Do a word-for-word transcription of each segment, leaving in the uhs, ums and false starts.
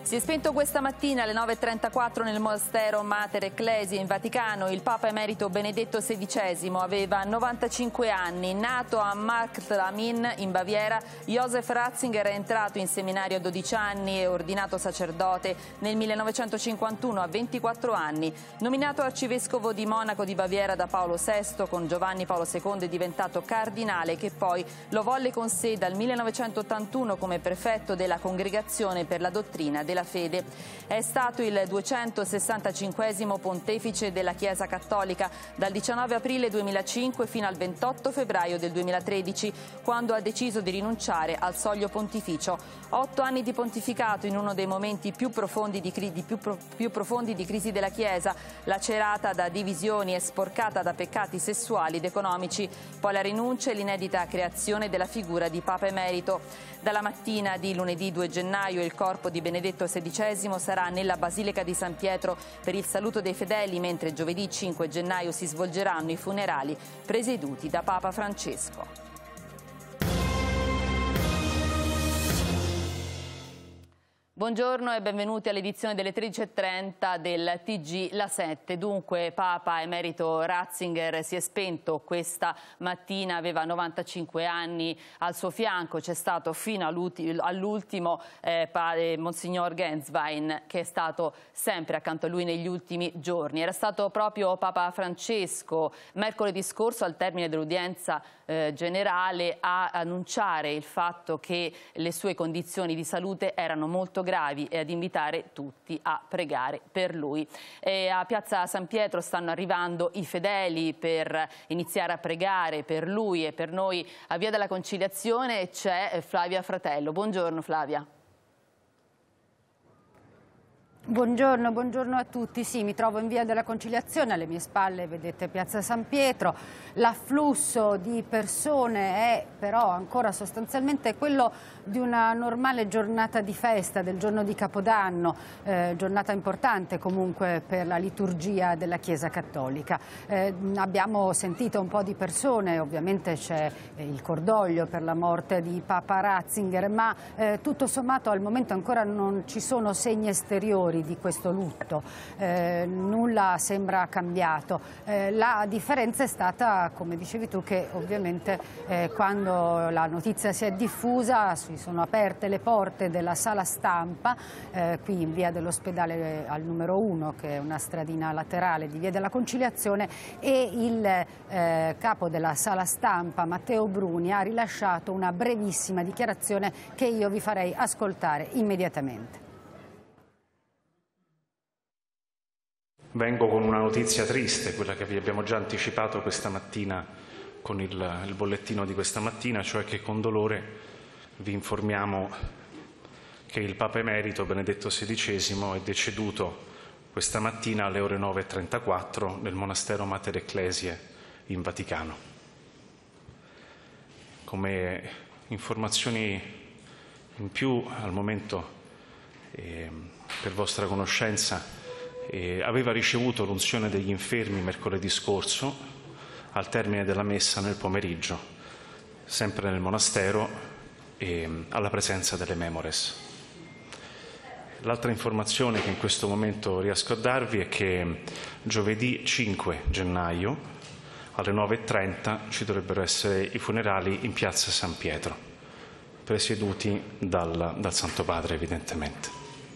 Si è spento questa mattina alle nove e trentaquattro nel monastero Mater Ecclesiae in Vaticano il Papa Emerito Benedetto sedicesimo, aveva novantacinque anni. Nato a Marktlamin in Baviera, Josef Ratzinger è entrato in seminario a dodici anni e ordinato sacerdote nel millenovecentocinquantuno a ventiquattro anni. Nominato arcivescovo di Monaco di Baviera da Paolo sesto, con Giovanni Paolo secondo è diventato cardinale, che poi lo volle con sé dal millenovecentottantuno come prefetto della Congregazione per la dottrina della fede. È stato il duecentosessantacinquesimo pontefice della Chiesa Cattolica dal diciannove aprile duemilacinque fino al ventotto febbraio del duemilatredici, quando ha deciso di rinunciare al soglio pontificio. Otto anni di pontificato in uno dei momenti più profondi di, di, più, più profondi di crisi della Chiesa, lacerata da divisioni e sporcata da peccati sessuali ed economici, poi la rinuncia e l'inedita creazione della figura di Papa Emerito. Dalla mattina di lunedì due gennaio il corpo di Benedetto sedicesimo sarà nella Basilica di San Pietro per il saluto dei fedeli, mentre giovedì cinque gennaio si svolgeranno i funerali presieduti da Papa Francesco. Buongiorno e benvenuti all'edizione delle tredici e trenta del T G La sette. Dunque, Papa Emerito Ratzinger si è spento questa mattina, aveva novantacinque anni. Al suo fianco c'è stato fino all'ultimo eh, Monsignor Genswein, che è stato sempre accanto a lui negli ultimi giorni. Era stato proprio Papa Francesco mercoledì scorso, al termine dell'udienza eh, generale, a annunciare il fatto che le sue condizioni di salute erano molto gravi e ad invitare tutti a pregare per lui. E a Piazza San Pietro stanno arrivando i fedeli per iniziare a pregare per lui e per noi. A Via della Conciliazione c'è Flavia Fratello. Buongiorno Flavia. Buongiorno, buongiorno a tutti. Sì, mi trovo in Via della Conciliazione, alle mie spalle vedete Piazza San Pietro. L'afflusso di persone è però ancora sostanzialmente quello di una normale giornata di festa, del giorno di Capodanno, eh, giornata importante comunque per la liturgia della Chiesa Cattolica. Eh, abbiamo sentito un po' di persone, ovviamente c'è il cordoglio per la morte di Papa Ratzinger, ma eh, tutto sommato al momento ancora non ci sono segni esteriori di questo lutto, eh, nulla sembra cambiato. Eh, la differenza è stata, come dicevi tu, che ovviamente eh, quando la notizia si è diffusa si sono aperte le porte della sala stampa eh, qui in via dell'Ospedale al numero uno, che è una stradina laterale di Via della Conciliazione, e il eh, capo della sala stampa Matteo Bruni ha rilasciato una brevissima dichiarazione che io vi farei ascoltare immediatamente. Vengo con una notizia triste, quella che vi abbiamo già anticipato questa mattina con il, il bollettino di questa mattina, cioè che con dolore vi informiamo che il Papa Emerito Benedetto sedicesimo è deceduto questa mattina alle ore nove e trentaquattro nel monastero Mater Ecclesiae in Vaticano. Come informazioni in più al momento, eh, per vostra conoscenza, Eh, aveva ricevuto l'unzione degli infermi mercoledì scorso al termine della messa nel pomeriggio, sempre nel monastero e alla presenza delle Memores. L'altra informazione che in questo momento riesco a darvi è che giovedì cinque gennaio alle nove e trenta ci dovrebbero essere i funerali in Piazza San Pietro, presieduti dal, dal Santo Padre evidentemente.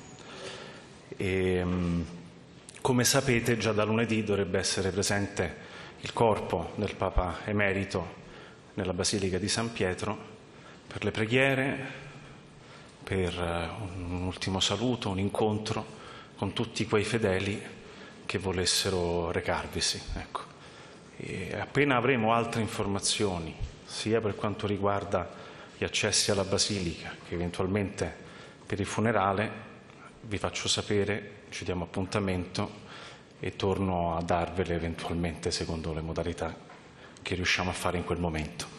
E, Come sapete, già da lunedì dovrebbe essere presente il corpo del Papa Emerito nella Basilica di San Pietro per le preghiere, per un ultimo saluto, un incontro con tutti quei fedeli che volessero recarvisi. Ecco. E appena avremo altre informazioni, sia per quanto riguarda gli accessi alla Basilica che eventualmente per il funerale, vi faccio sapere, ci diamo appuntamento e torno a darvele eventualmente secondo le modalità che riusciamo a fare in quel momento.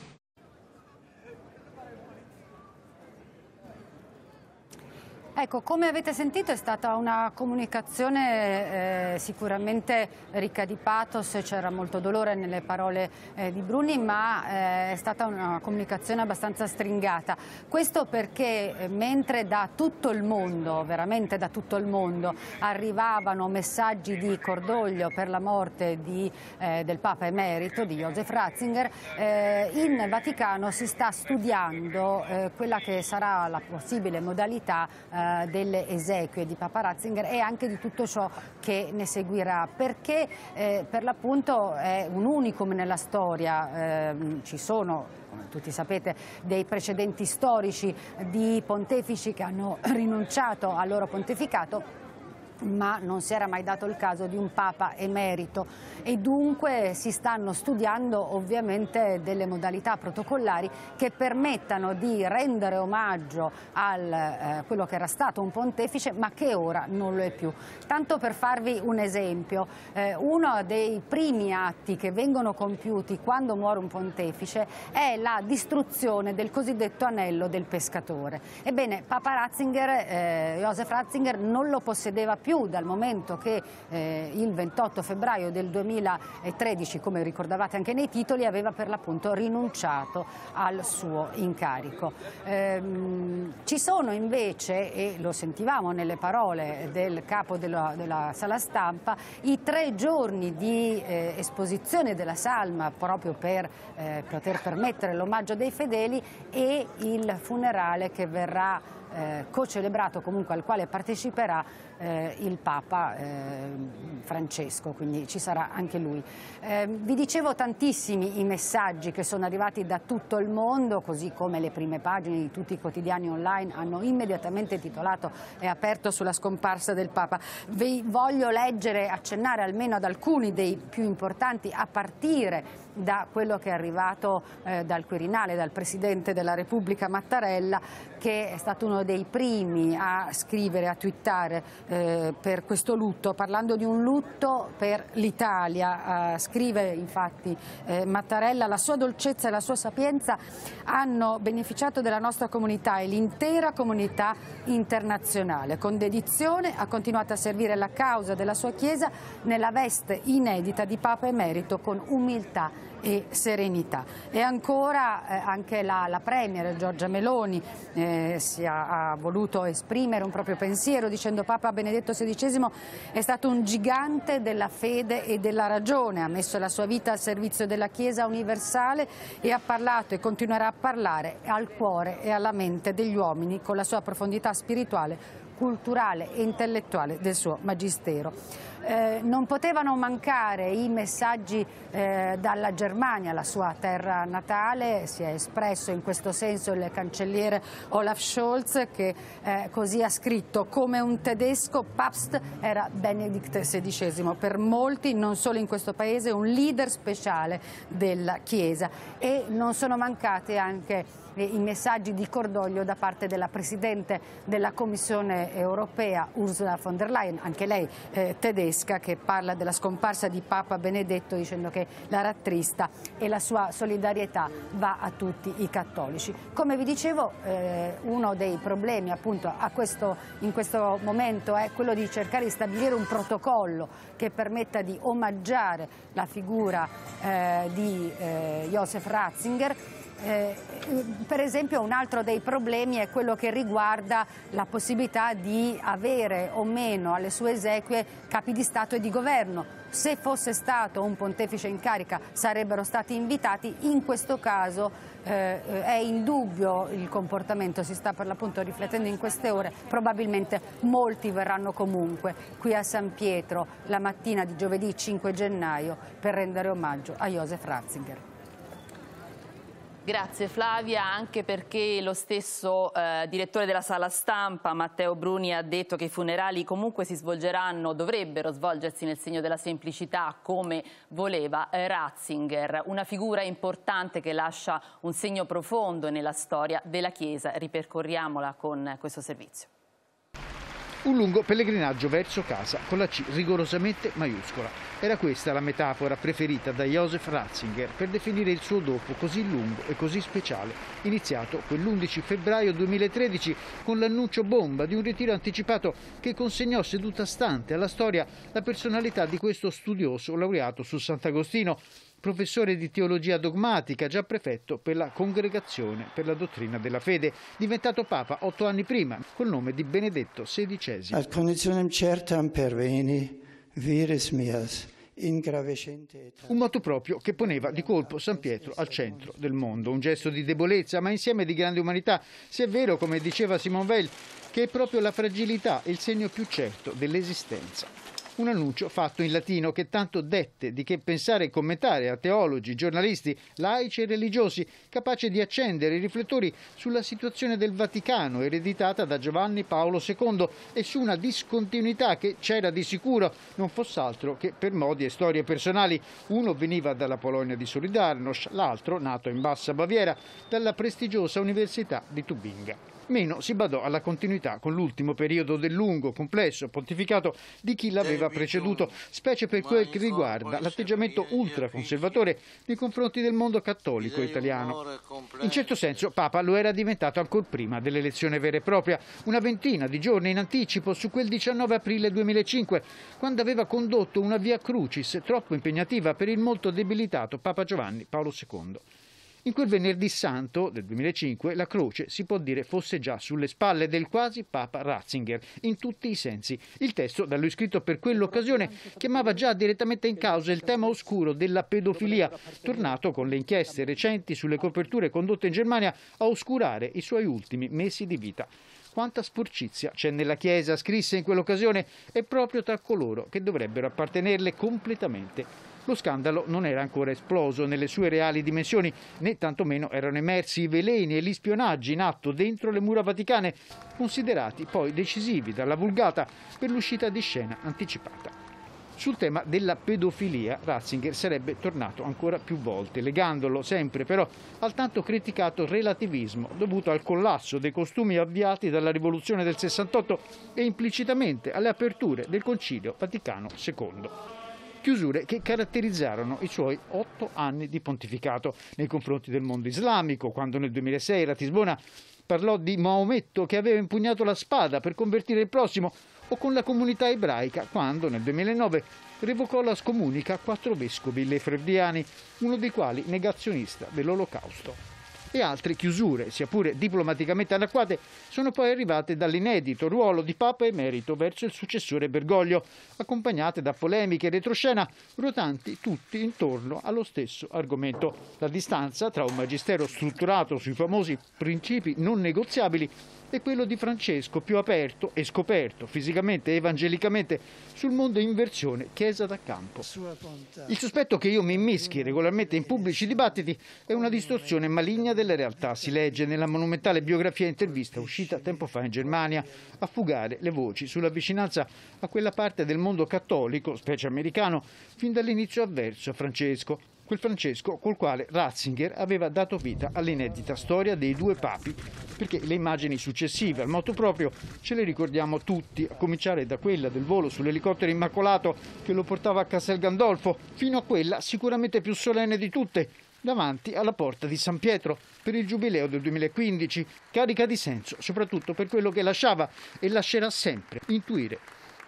Ecco, come avete sentito è stata una comunicazione eh, sicuramente ricca di pathos, c'era molto dolore nelle parole eh, di Bruni, ma eh, è stata una comunicazione abbastanza stringata. Questo perché eh, mentre da tutto il mondo, veramente da tutto il mondo, arrivavano messaggi di cordoglio per la morte di, eh, del Papa Emerito, di Josef Ratzinger, eh, in Vaticano si sta studiando eh, quella che sarà la possibile modalità eh, delle esequie di Papa Ratzinger e anche di tutto ciò che ne seguirà, perché eh, per l'appunto è un unicum nella storia. Eh, ci sono, come tutti sapete, dei precedenti storici di pontefici che hanno rinunciato al loro pontificato, ma non si era mai dato il caso di un Papa emerito e dunque si stanno studiando ovviamente delle modalità protocollari che permettano di rendere omaggio a eh, quello che era stato un pontefice ma che ora non lo è più. Tanto per farvi un esempio, eh, uno dei primi atti che vengono compiuti quando muore un pontefice è la distruzione del cosiddetto anello del pescatore. Ebbene, Papa Ratzinger, eh, Josef Ratzinger non lo possedeva più dal momento che eh, il ventotto febbraio del duemilatredici, come ricordavate anche nei titoli, aveva per l'appunto rinunciato al suo incarico. Ehm, ci sono invece, e lo sentivamo nelle parole del capo della, della sala stampa, i tre giorni di eh, esposizione della salma proprio per eh, poter permettere l'omaggio dei fedeli e il funerale che verrà eh, co-celebrato, comunque al quale parteciperà Eh, il Papa eh, Francesco, quindi ci sarà anche lui. Eh, vi dicevo tantissimi i messaggi che sono arrivati da tutto il mondo, così come le prime pagine di tutti i quotidiani online hanno immediatamente titolato e aperto sulla scomparsa del Papa. Vi voglio leggere, accennare almeno ad alcuni dei più importanti, a partire da quello che è arrivato eh, dal Quirinale, dal Presidente della Repubblica Mattarella, che è stato uno dei primi a scrivere, a twittare eh, per questo lutto, parlando di un lutto per l'Italia. Eh, scrive infatti eh, Mattarella: la sua dolcezza e la sua sapienza hanno beneficiato della nostra comunità e l'intera comunità internazionale. Con dedizione ha continuato a servire la causa della sua Chiesa nella veste inedita di Papa Emerito con umiltà e serenità. E ancora eh, anche la, la Premier Giorgia Meloni eh, si ha, ha voluto esprimere un proprio pensiero dicendo: Papa Benedetto sedicesimo è stato un gigante della fede e della ragione, ha messo la sua vita al servizio della Chiesa universale e ha parlato e continuerà a parlare al cuore e alla mente degli uomini con la sua profondità spirituale, culturale e intellettuale del suo magistero. Eh, non potevano mancare i messaggi eh, dalla Germania, la sua terra natale. Si è espresso in questo senso il cancelliere Olaf Scholz, che eh, così ha scritto: come un tedesco, Papst era Benedict sedicesimo, per molti, non solo in questo paese, un leader speciale della Chiesa. E non sono mancate anche i messaggi di cordoglio da parte della Presidente della Commissione europea Ursula von der Leyen, anche lei eh, tedesca, che parla della scomparsa di Papa Benedetto dicendo che la rattrista e la sua solidarietà va a tutti i cattolici. Come vi dicevo, eh, uno dei problemi appunto a questo, in questo momento è quello di cercare di stabilire un protocollo che permetta di omaggiare la figura eh, di eh, Josef Ratzinger. Eh, per esempio, un altro dei problemi è quello che riguarda la possibilità di avere o meno alle sue esequie capi di Stato e di governo. Se fosse stato un pontefice in carica sarebbero stati invitati, in questo caso eh, è indubbio il comportamento, si sta per l'appunto riflettendo in queste ore, probabilmente molti verranno comunque qui a San Pietro la mattina di giovedì cinque gennaio per rendere omaggio a Josef Ratzinger. Grazie Flavia, anche perché lo stesso eh, direttore della sala stampa Matteo Bruni ha detto che i funerali comunque si svolgeranno, dovrebbero svolgersi nel segno della semplicità come voleva eh, Ratzinger, una figura importante che lascia un segno profondo nella storia della Chiesa. Ripercorriamola con questo servizio. Un lungo pellegrinaggio verso casa, con la C rigorosamente maiuscola. Era questa la metafora preferita da Joseph Ratzinger per definire il suo dopo così lungo e così speciale, iniziato quell'undici febbraio duemilatredici con l'annuncio bomba di un ritiro anticipato che consegnò seduta stante alla storia la personalità di questo studioso laureato su Sant'Agostino, professore di teologia dogmatica, già prefetto per la Congregazione per la dottrina della fede, diventato papa otto anni prima, col nome di Benedetto sedicesimo. Ad conditionem certam perveni, vires meas, in gravescente età. Un moto proprio che poneva di colpo San Pietro al centro del mondo, un gesto di debolezza, ma insieme di grande umanità, se è vero, come diceva Simone Weil, che è proprio la fragilità il segno più certo dell'esistenza. Un annuncio fatto in latino che tanto dette di che pensare e commentare a teologi, giornalisti, laici e religiosi, capace di accendere i riflettori sulla situazione del Vaticano ereditata da Giovanni Paolo secondo e su una discontinuità che c'era di sicuro, non fosse altro che per modi e storie personali. Uno veniva dalla Polonia di Solidarnosc, l'altro, nato in Bassa Baviera, dalla prestigiosa Università di Tubinga. Meno si badò alla continuità con l'ultimo periodo del lungo, complesso pontificato di chi l'aveva preceduto, specie per quel che riguarda l'atteggiamento ultraconservatore nei confronti del mondo cattolico italiano. In certo senso Papa lo era diventato ancor prima dell'elezione vera e propria, una ventina di giorni in anticipo su quel diciannove aprile duemilacinque, quando aveva condotto una via crucis troppo impegnativa per il molto debilitato Papa Giovanni Paolo secondo. In quel venerdì santo del duemilacinque la croce si può dire fosse già sulle spalle del quasi Papa Ratzinger, in tutti i sensi. Il testo, da lui scritto per quell'occasione, chiamava già direttamente in causa il tema oscuro della pedofilia, tornato con le inchieste recenti sulle coperture condotte in Germania a oscurare i suoi ultimi mesi di vita. Quanta sporcizia c'è nella Chiesa, scrisse in quell'occasione, e proprio tra coloro che dovrebbero appartenerle completamente. Lo scandalo non era ancora esploso nelle sue reali dimensioni, né tantomeno erano emersi i veleni e gli spionaggi in atto dentro le mura vaticane, considerati poi decisivi dalla Vulgata per l'uscita di scena anticipata. Sul tema della pedofilia Ratzinger sarebbe tornato ancora più volte, legandolo sempre però al tanto criticato relativismo dovuto al collasso dei costumi avviati dalla rivoluzione del sessantotto e implicitamente alle aperture del Concilio Vaticano secondo. Chiusure che caratterizzarono i suoi otto anni di pontificato nei confronti del mondo islamico, quando nel duemilasei a Ratisbona parlò di Maometto che aveva impugnato la spada per convertire il prossimo, o con la comunità ebraica, quando nel duemilanove revocò la scomunica a quattro vescovi lefebvriani, uno dei quali negazionista dell'Olocausto. E altre chiusure, sia pure diplomaticamente anacquate, sono poi arrivate dall'inedito ruolo di Papa emerito verso il successore Bergoglio, accompagnate da polemiche e retroscena ruotanti tutti intorno allo stesso argomento: la distanza tra un magistero strutturato sui famosi principi non negoziabili e quello di Francesco, più aperto e scoperto fisicamente e evangelicamente sul mondo in versione chiesa da campo. Il sospetto che io mi immischi regolarmente in pubblici dibattiti è una distorsione maligna della realtà. Si legge nella monumentale biografia intervista uscita tempo fa in Germania a fugare le voci sulla vicinanza a quella parte del mondo cattolico, specie americano, fin dall'inizio avverso a Francesco. Quel Francesco col quale Ratzinger aveva dato vita all'inedita storia dei due papi, perché le immagini successive al motu proprio ce le ricordiamo tutti, a cominciare da quella del volo sull'elicottero immacolato che lo portava a Castel Gandolfo, fino a quella sicuramente più solenne di tutte, davanti alla porta di San Pietro per il giubileo del duemilaquindici, carica di senso soprattutto per quello che lasciava e lascerà sempre intuire.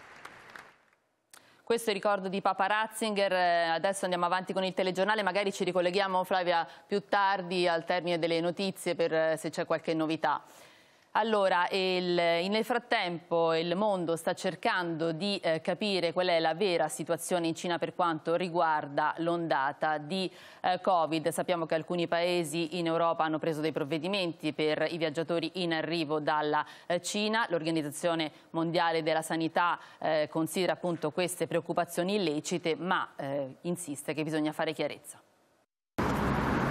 Questo è il ricordo di Papa Ratzinger. Adesso andiamo avanti con il telegiornale, magari ci ricolleghiamo, Flavia, più tardi al termine delle notizie per se c'è qualche novità. Allora, il, nel frattempo il mondo sta cercando di eh, capire qual è la vera situazione in Cina per quanto riguarda l'ondata di eh, Covid. Sappiamo che alcuni paesi in Europa hanno preso dei provvedimenti per i viaggiatori in arrivo dalla eh, Cina. L'Organizzazione Mondiale della Sanità eh, considera appunto queste preoccupazioni illecite, ma eh, insiste che bisogna fare chiarezza.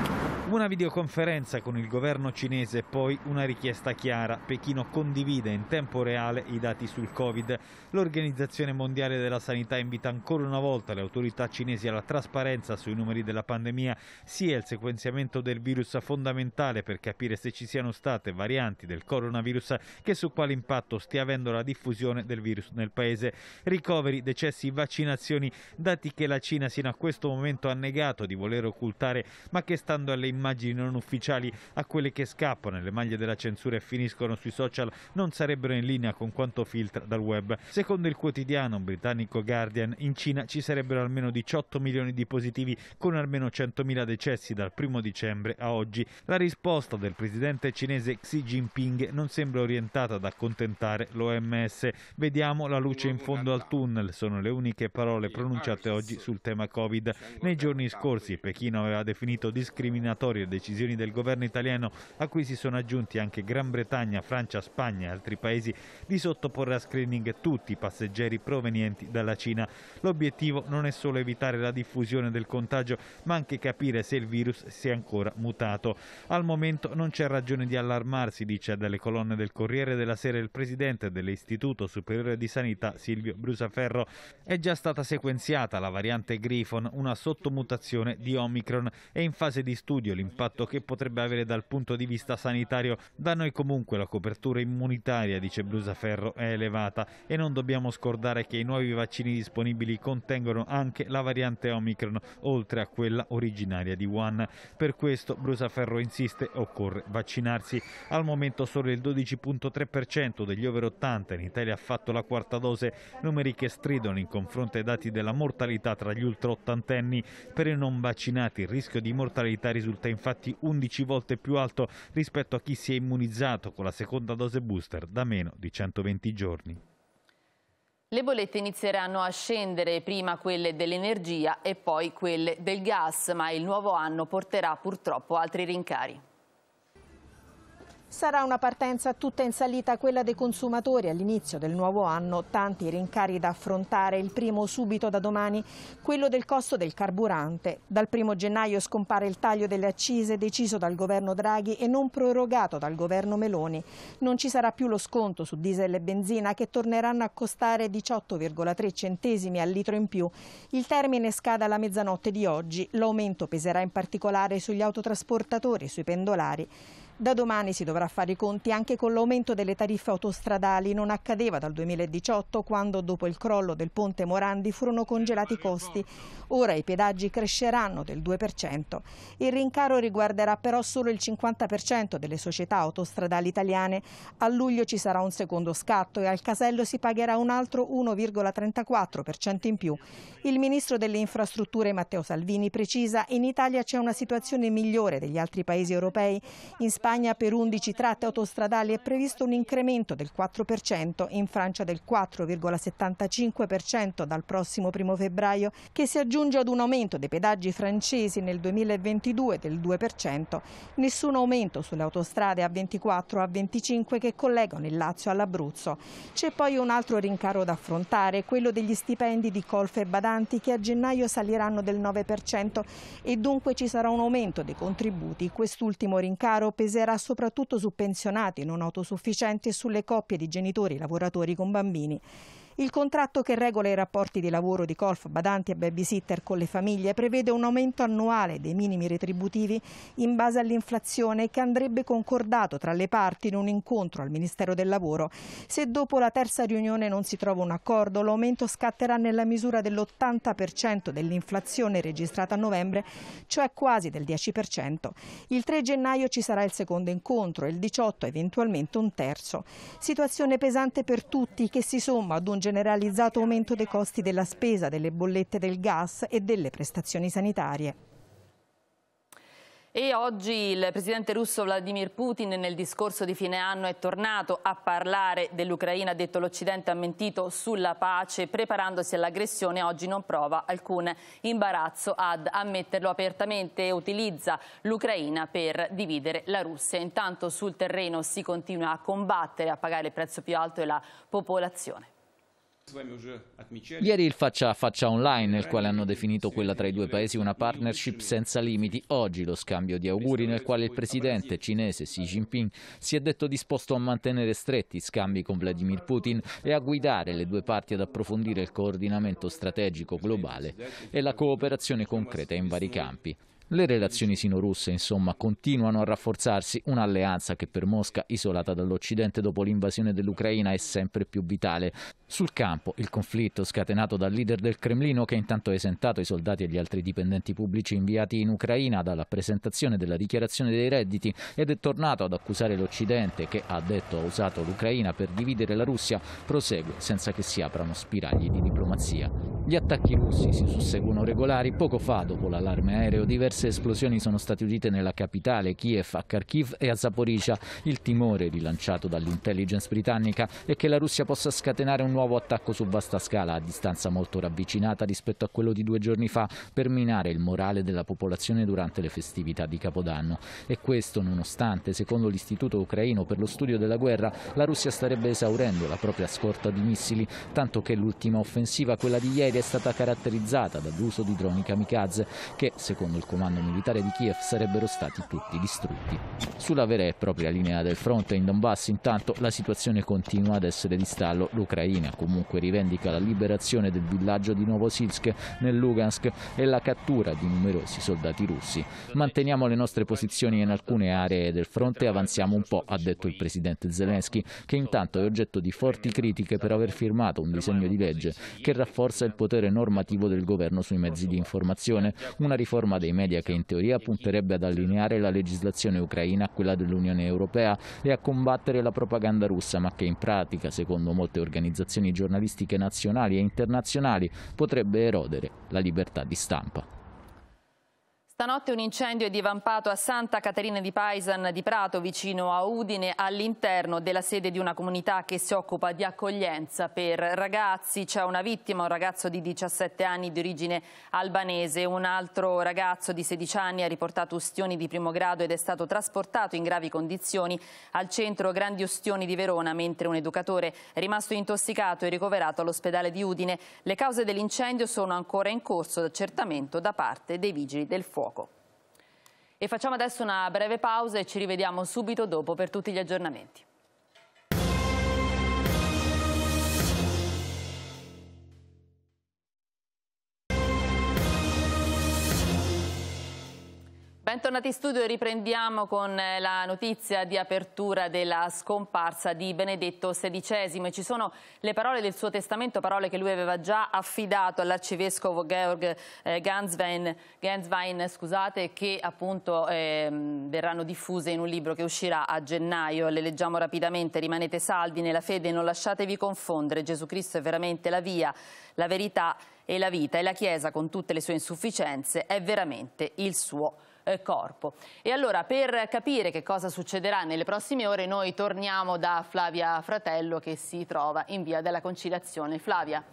Una videoconferenza con il governo cinese e poi una richiesta chiara. Pechino condivide in tempo reale i dati sul Covid. L'Organizzazione Mondiale della Sanità invita ancora una volta le autorità cinesi alla trasparenza sui numeri della pandemia, sia il sequenziamento del virus fondamentale per capire se ci siano state varianti del coronavirus che su quale impatto stia avendo la diffusione del virus nel paese. Ricoveri, decessi, vaccinazioni, dati che la Cina sino a questo momento ha negato di voler occultare, ma che stando alle immagini non ufficiali, a quelle che scappano nelle maglie della censura e finiscono sui social, non sarebbero in linea con quanto filtra dal web. Secondo il quotidiano britannico Guardian, in Cina ci sarebbero almeno diciotto milioni di positivi con almeno centomila decessi dal primo dicembre a oggi. La risposta del presidente cinese Xi Jinping non sembra orientata ad accontentare l'O M S. Vediamo la luce in fondo al tunnel, sono le uniche parole pronunciate oggi sul tema Covid. Nei giorni scorsi Pechino aveva definito discriminatorie le decisioni del governo italiano, a cui si sono aggiunti anche Gran Bretagna, Francia, Spagna e altri paesi, di sottoporre a screening tutti i passeggeri provenienti dalla Cina. L'obiettivo non è solo evitare la diffusione del contagio, ma anche capire se il virus sia ancora mutato. Al momento non c'è ragione di allarmarsi, dice dalle colonne del Corriere della Sera il presidente dell'Istituto Superiore di Sanità Silvio Brusaferro. È già stata sequenziata la variante Grifon, una sottomutazione di Omicron. È in fase di studio l'impatto che potrebbe avere dal punto di vista sanitario. Da noi comunque la copertura immunitaria, dice Brusaferro, è elevata e non dobbiamo scordare che i nuovi vaccini disponibili contengono anche la variante Omicron, oltre a quella originaria di Wuhan. Per questo Brusaferro insiste, occorre vaccinarsi. Al momento solo il dodici virgola tre per cento degli over ottanta in Italia ha fatto la quarta dose, numeri che stridono in confronto ai dati della mortalità tra gli ultra ottantenni. Per i non vaccinati il rischio di mortalità risulta infatti undici volte più alto rispetto a chi si è immunizzato con la seconda dose booster da meno di centoventi giorni. Le bollette inizieranno a scendere, prima quelle dell'energia e poi quelle del gas, ma il nuovo anno porterà purtroppo altri rincari. Sarà una partenza tutta in salita quella dei consumatori all'inizio del nuovo anno, tanti rincari da affrontare. Il primo subito da domani, quello del costo del carburante. Dal primo gennaio scompare il taglio delle accise deciso dal governo Draghi e non prorogato dal governo Meloni. Non ci sarà più lo sconto su diesel e benzina, che torneranno a costare diciotto virgola tre centesimi al litro in più. Il termine scade alla mezzanotte di oggi. L'aumento peserà in particolare sugli autotrasportatori e sui pendolari. Da domani si dovrà fare i conti anche con l'aumento delle tariffe autostradali. Non accadeva dal duemiladiciotto, quando dopo il crollo del ponte Morandi furono congelati i costi. Ora i pedaggi cresceranno del due per cento. Il rincaro riguarderà però solo il cinquanta per cento delle società autostradali italiane. A luglio ci sarà un secondo scatto e al casello si pagherà un altro uno virgola trentaquattro per cento in più. Il ministro delle infrastrutture Matteo Salvini precisa: in Italia c'è una situazione migliore degli altri paesi europei. In Spagna per undici tratte autostradali è previsto un incremento del quattro per cento, in Francia del quattro virgola settantacinque per cento dal prossimo primo febbraio, che si aggiunge ad un aumento dei pedaggi francesi nel duemilaventidue del due per cento. Nessun aumento sulle autostrade A ventiquattro e A venticinque che collegano il Lazio all'Abruzzo. C'è poi un altro rincaro da affrontare, quello degli stipendi di colf e badanti, che a gennaio saliranno del nove per cento e dunque ci sarà un aumento dei contributi. Quest'ultimo rincaro peserà soprattutto su pensionati non autosufficienti e sulle coppie di genitori lavoratori con bambini. Il contratto che regola i rapporti di lavoro di colf, badanti e babysitter con le famiglie prevede un aumento annuale dei minimi retributivi in base all'inflazione, che andrebbe concordato tra le parti in un incontro al Ministero del Lavoro. Se dopo la terza riunione non si trova un accordo, l'aumento scatterà nella misura dell'ottanta per cento dell'inflazione registrata a novembre, cioè quasi del dieci per cento. Il tre gennaio ci sarà il secondo incontro e il diciotto eventualmente un terzo. Situazione pesante per tutti, che si somma ad un generalizzato aumento dei costi della spesa, delle bollette del gas e delle prestazioni sanitarie. E oggi il presidente russo Vladimir Putin nel discorso di fine anno è tornato a parlare dell'Ucraina. Ha detto: l'Occidente ha mentito sulla pace preparandosi all'aggressione, oggi non prova alcun imbarazzo ad ammetterlo apertamente e utilizza l'Ucraina per dividere la Russia. Intanto sul terreno si continua a combattere, a pagare il prezzo più alto è la popolazione. Ieri il faccia a faccia online, nel quale hanno definito quella tra i due paesi una partnership senza limiti. Oggi lo scambio di auguri, nel quale il presidente cinese Xi Jinping si è detto disposto a mantenere stretti scambi con Vladimir Putin e a guidare le due parti ad approfondire il coordinamento strategico globale e la cooperazione concreta in vari campi. Le relazioni sino-russe, insomma, continuano a rafforzarsi, un'alleanza che per Mosca, isolata dall'Occidente dopo l'invasione dell'Ucraina, è sempre più vitale. Sul campo, il conflitto scatenato dal leader del Cremlino, che intanto ha esentato i soldati e gli altri dipendenti pubblici inviati in Ucraina dalla presentazione della dichiarazione dei redditi ed è tornato ad accusare l'Occidente, che ha detto ha usato l'Ucraina per dividere la Russia, prosegue senza che si aprano spiragli di diplomazia. Gli attacchi russi si susseguono regolari. Poco fa, dopo l'allarme aereo, diverse esplosioni sono state udite nella capitale, Kiev, a Kharkiv e a Zaporizhzhia. Il timore rilanciato dall'intelligence britannica è che la Russia possa scatenare un nuovo attacco su vasta scala a distanza molto ravvicinata rispetto a quello di due giorni fa, per minare il morale della popolazione durante le festività di Capodanno. E questo nonostante, secondo l'Istituto ucraino per lo studio della guerra, la Russia starebbe esaurendo la propria scorta di missili, tanto che l'ultima offensiva, quella di ieri, è stata caratterizzata dall'uso di droni kamikaze che, secondo il comando militare di Kiev, sarebbero stati tutti distrutti. Sulla vera e propria linea del fronte in Donbass, intanto, la situazione continua ad essere di stallo. L'Ucraina comunque rivendica la liberazione del villaggio di Novosibirsk nel Lugansk e la cattura di numerosi soldati russi. Manteniamo le nostre posizioni in alcune aree del fronte e avanziamo un po', ha detto il presidente Zelensky, che intanto è oggetto di forti critiche per aver firmato un disegno di legge che rafforza il potere normativo del governo sui mezzi di informazione, una riforma dei media che in teoria punterebbe ad allineare la legislazione ucraina a quella dell'Unione Europea e a combattere la propaganda russa, ma che in pratica, secondo molte organizzazioni giornalistiche nazionali e internazionali, potrebbe erodere la libertà di stampa. Stanotte un incendio è divampato a Santa Caterina di Paisan di Prato, vicino a Udine, all'interno della sede di una comunità che si occupa di accoglienza per ragazzi. C'è una vittima, un ragazzo di diciassette anni di origine albanese. Un altro ragazzo di sedici anni ha riportato ustioni di primo grado ed è stato trasportato in gravi condizioni al centro Grandi Ustioni di Verona, mentre un educatore è rimasto intossicato e ricoverato all'ospedale di Udine. Le cause dell'incendio sono ancora in corso d'accertamento da parte dei vigili del fuoco. E facciamo adesso una breve pausa e ci rivediamo subito dopo per tutti gli aggiornamenti. Bentornati in studio, riprendiamo con la notizia di apertura della scomparsa di Benedetto sedicesimo e ci sono le parole del suo testamento, parole che lui aveva già affidato all'arcivescovo Georg eh, Ganswein, Ganswein scusate, che appunto eh, verranno diffuse in un libro che uscirà a gennaio. Le leggiamo rapidamente: rimanete saldi nella fede e non lasciatevi confondere, Gesù Cristo è veramente la via, la verità e la vita, e la Chiesa con tutte le sue insufficienze è veramente il suo corpo. E allora, per capire che cosa succederà nelle prossime ore, noi torniamo da Flavia Fratello, che si trova in via della Conciliazione. Flavia.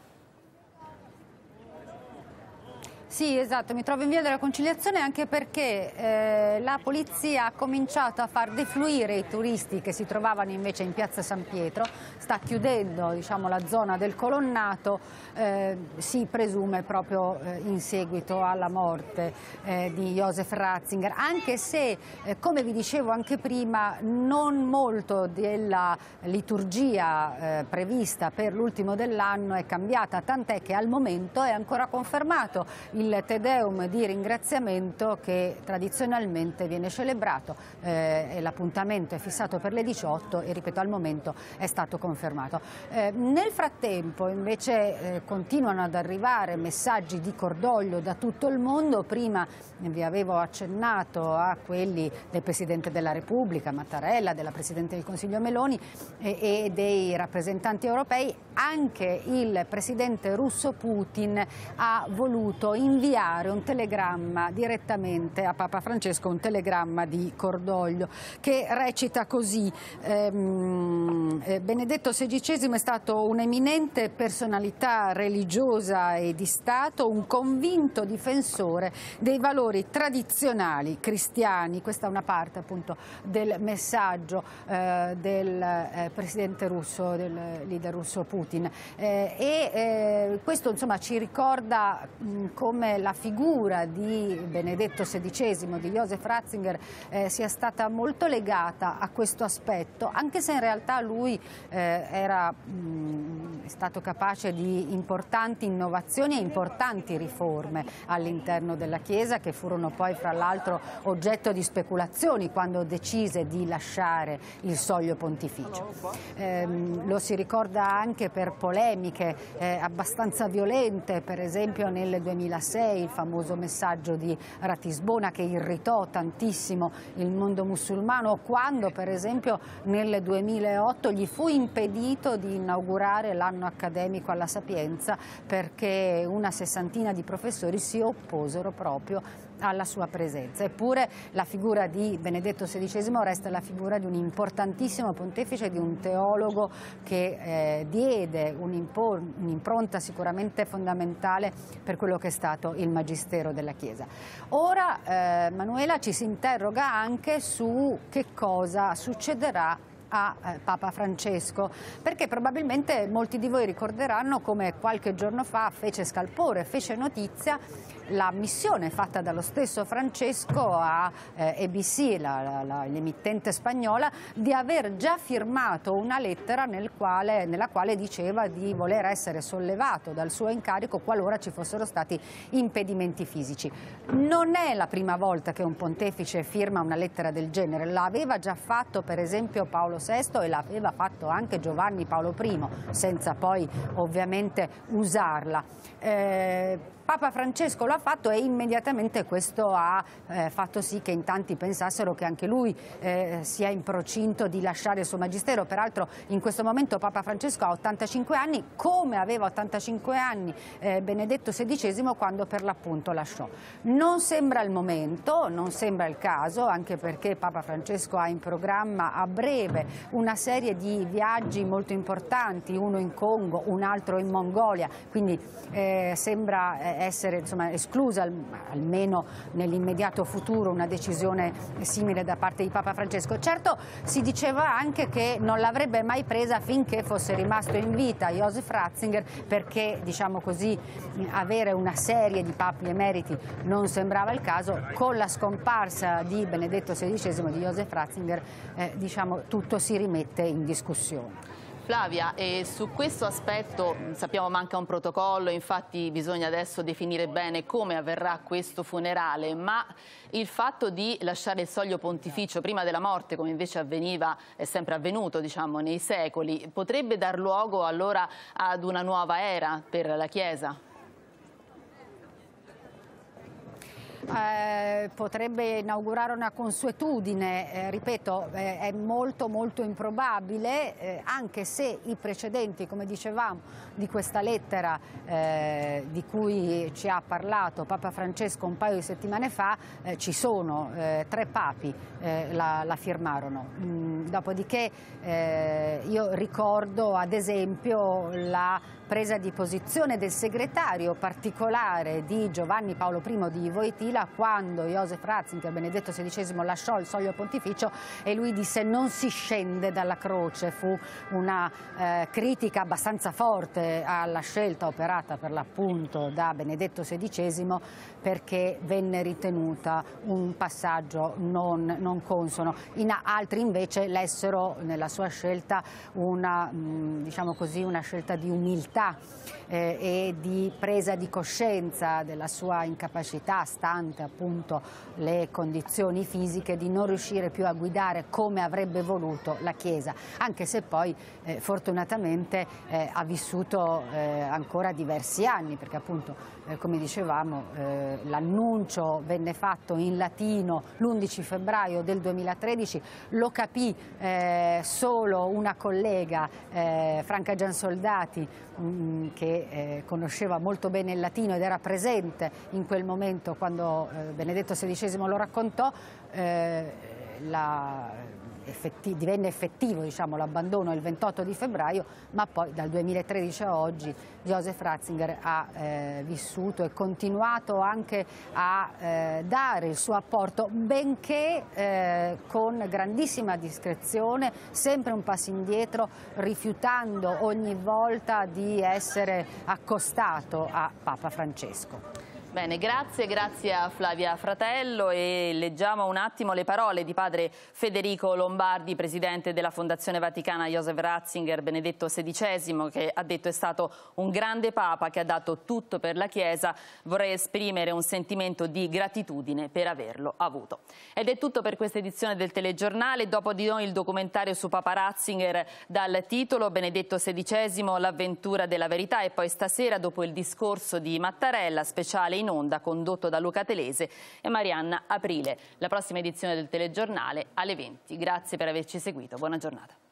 Sì, esatto, mi trovo in via della Conciliazione anche perché eh, la polizia ha cominciato a far defluire i turisti che si trovavano invece in piazza San Pietro, sta chiudendo, diciamo, la zona del colonnato, eh, si presume proprio eh, in seguito alla morte eh, di Josef Ratzinger, anche se, eh, come vi dicevo anche prima, non molto della liturgia eh, prevista per l'ultimo dell'anno è cambiata, tant'è che al momento è ancora confermato il Te Deum di ringraziamento che tradizionalmente viene celebrato, eh, e l'appuntamento è fissato per le diciotto e, ripeto, al momento è stato confermato. Eh, nel frattempo invece eh, continuano ad arrivare messaggi di cordoglio da tutto il mondo. Prima vi avevo accennato a quelli del Presidente della Repubblica Mattarella, della Presidente del Consiglio Meloni e, e dei rappresentanti europei. Anche il Presidente russo Putin ha voluto inviare un telegramma direttamente a Papa Francesco, un telegramma di cordoglio che recita così: ehm, eh, Benedetto sedicesimo è stato un'eminente personalità religiosa e di Stato, un convinto difensore dei valori tradizionali cristiani. Questa è una parte appunto del messaggio eh, del eh, presidente russo, del leader russo Putin, eh, e eh, questo insomma ci ricorda mh, come la figura di Benedetto sedicesimo, di Joseph Ratzinger, eh, sia stata molto legata a questo aspetto, anche se in realtà lui eh, era mh, è stato capace di importanti innovazioni e importanti riforme all'interno della Chiesa, che furono poi fra l'altro oggetto di speculazioni quando decise di lasciare il soglio pontificio. Eh, lo si ricorda anche per polemiche eh, abbastanza violente, per esempio nel duemilasei il famoso messaggio di Ratisbona che irritò tantissimo il mondo musulmano, quando per esempio nel duemilaotto gli fu impedito di inaugurare l'anno accademico alla Sapienza perché una sessantina di professori si opposero proprio alla sua presenza. Eppure la figura di Benedetto sedicesimo resta la figura di un importantissimo pontefice, di un teologo che eh, diede un'impronta sicuramente fondamentale per quello che è stato il magistero della Chiesa. Ora eh, Manuela ci si interroga anche su che cosa succederà a eh, Papa Francesco, perché probabilmente molti di voi ricorderanno come qualche giorno fa fece scalpore, fece notizia la missione fatta dallo stesso Francesco a eh, A B C, l'emittente spagnola, di aver già firmato una lettera nel quale, nella quale diceva di voler essere sollevato dal suo incarico qualora ci fossero stati impedimenti fisici. Non è la prima volta che un pontefice firma una lettera del genere, l'aveva già fatto per esempio Paolo sesto e l'aveva fatto anche Giovanni Paolo primo, senza poi ovviamente usarla. Eh, Papa Francesco lo ha fatto e immediatamente questo ha eh, fatto sì che in tanti pensassero che anche lui eh, sia in procinto di lasciare il suo magistero. Peraltro in questo momento Papa Francesco ha ottantacinque anni, come aveva ottantacinque anni eh, Benedetto sedicesimo quando per l'appunto lasciò. Non sembra il momento, non sembra il caso, anche perché Papa Francesco ha in programma a breve una serie di viaggi molto importanti, uno in Congo, un altro in Mongolia, quindi eh, sembra eh, essere insomma, esclusa al, almeno nell'immediato futuro una decisione simile da parte di Papa Francesco. Certo, si diceva anche che non l'avrebbe mai presa finché fosse rimasto in vita Joseph Ratzinger, perché diciamo così avere una serie di papi emeriti non sembrava il caso. Con la scomparsa di Benedetto sedicesimo, di Joseph Ratzinger, eh, diciamo, tutto si rimette in discussione. Flavia, e su questo aspetto sappiamo manca un protocollo, infatti bisogna adesso definire bene come avverrà questo funerale, ma il fatto di lasciare il soglio pontificio prima della morte, come invece avveniva, è sempre avvenuto diciamo, nei secoli, potrebbe dar luogo allora ad una nuova era per la Chiesa? Eh, potrebbe inaugurare una consuetudine, eh, ripeto, eh, è molto molto improbabile, eh, anche se i precedenti, come dicevamo, di questa lettera eh, di cui ci ha parlato Papa Francesco un paio di settimane fa, eh, ci sono, eh, tre papi eh, la, la firmarono. Mm, dopodiché eh, io ricordo ad esempio la presa di posizione del segretario particolare di Giovanni Paolo primo di Wojtyla quando Joseph Ratzinger, Benedetto sedicesimo, lasciò il soglio pontificio e lui disse non si scende dalla croce. Fu una eh, critica abbastanza forte alla scelta operata per l'appunto da Benedetto sedicesimo, perché venne ritenuta un passaggio non, non consono. In altri invece lessero nella sua scelta una, mh, diciamo così, una scelta di umiltà eh, e di presa di coscienza della sua incapacità, stando nonostante appunto le condizioni fisiche, di non riuscire più a guidare come avrebbe voluto la Chiesa, anche se poi eh, fortunatamente eh, ha vissuto eh, ancora diversi anni, perché appunto eh, come dicevamo eh, l'annuncio venne fatto in latino l'undici febbraio del duemilatredici, lo capì eh, solo una collega, eh, Franca Giansoldati, mh, che eh, conosceva molto bene il latino ed era presente in quel momento quando eh, Benedetto sedicesimo lo raccontò. eh, la, effetti, divenne effettivo diciamo, l'abbandono il ventotto di febbraio, ma poi dal duemilatredici a oggi Joseph Ratzinger ha eh, vissuto e continuato anche a eh, dare il suo apporto, benché eh, con grandissima discrezione, sempre un passo indietro, rifiutando ogni volta di essere accostato a Papa Francesco. Bene, grazie, grazie a Flavia Fratello, e leggiamo un attimo le parole di padre Federico Lombardi, presidente della Fondazione Vaticana Joseph Ratzinger Benedetto sedicesimo, che ha detto è stato un grande Papa che ha dato tutto per la Chiesa. Vorrei esprimere un sentimento di gratitudine per averlo avuto. Ed è tutto per questa edizione del telegiornale. Dopo di noi il documentario su Papa Ratzinger dal titolo Benedetto sedicesimo, l'avventura della verità, e poi stasera, dopo il discorso di Mattarella, speciale in onda condotto da Luca Telese e Marianna Aprile. La prossima edizione del telegiornale alle venti. Grazie per averci seguito, buona giornata.